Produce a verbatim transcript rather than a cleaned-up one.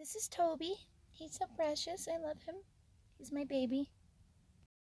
This is Toby. He's so precious. I love him. He's my baby.